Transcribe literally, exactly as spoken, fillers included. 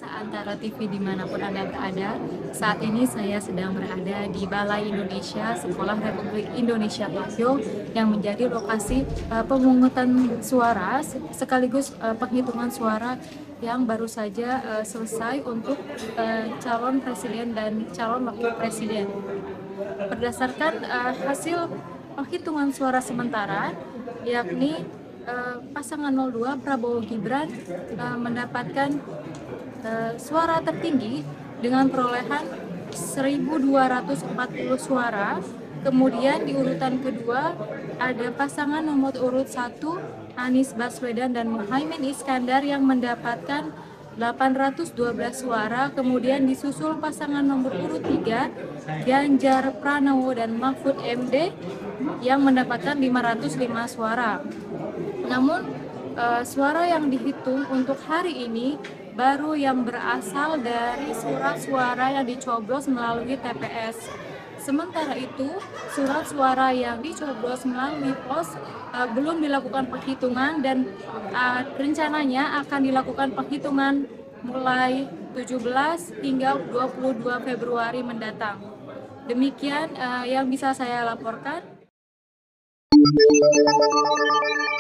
pemirsa Antara T V dimanapun Anda berada. Saat ini saya sedang berada di Balai Indonesia, Sekolah Republik Indonesia Tokyo, yang menjadi lokasi uh, pemungutan suara sekaligus uh, penghitungan suara yang baru saja uh, selesai untuk uh, calon presiden dan calon wakil presiden. Berdasarkan uh, hasil penghitungan suara sementara, yakni uh, pasangan nol dua Prabowo Gibran uh, mendapatkan uh, suara tertinggi dengan perolehan seribu dua ratus empat puluh suara. Kemudian di urutan kedua ada pasangan nomor urut satu Anies Baswedan dan Muhaimin Iskandar yang mendapatkan delapan ratus dua belas suara. Kemudian disusul pasangan nomor urut tiga Ganjar Pranowo dan Mahfud M D yang mendapatkan lima ratus lima suara. Namun uh, suara yang dihitung untuk hari ini baru yang berasal dari surat suara yang dicoblos melalui T P S. Sementara itu, surat suara yang dicoblos melalui pos uh, belum dilakukan penghitungan dan uh, rencananya akan dilakukan penghitungan mulai tujuh belas hingga dua puluh dua Februari mendatang. Demikian uh, yang bisa saya laporkan.